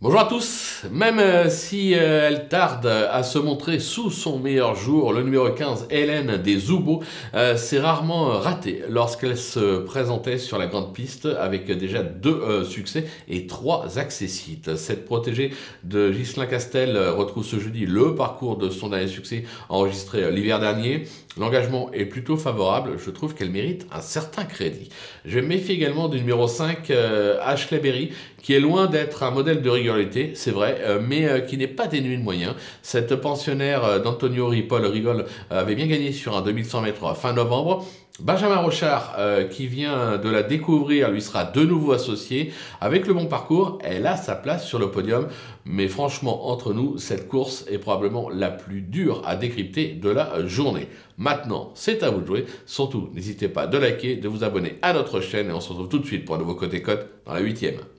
Bonjour à tous, même si elle tarde à se montrer sous son meilleur jour, le numéro 15, Hélène des Zoubeaux, s'est rarement ratée lorsqu'elle se présentait sur la grande piste avec déjà 2 succès et 3 accessites. Cette protégée de Ghislain Castel retrouve ce jeudi le parcours de son dernier succès enregistré l'hiver dernier. L'engagement est plutôt favorable, je trouve qu'elle mérite un certain crédit. Je me méfie également du numéro 5, Ashley Berry, qui est loin d'être un modèle de régularité, c'est vrai, mais qui n'est pas dénué de moyens. Cette pensionnaire d'Antonio Ripoll Rigol avait bien gagné sur un 2100 mètres fin novembre. Benjamin Rochard, qui vient de la découvrir, lui sera de nouveau associé. Avec le bon parcours, elle a sa place sur le podium. Mais franchement, entre nous, cette course est probablement la plus dure à décrypter de la journée. Maintenant, c'est à vous de jouer. Surtout, n'hésitez pas de liker, de vous abonner à notre chaîne et on se retrouve tout de suite pour un nouveau Côté Cote dans la 8e.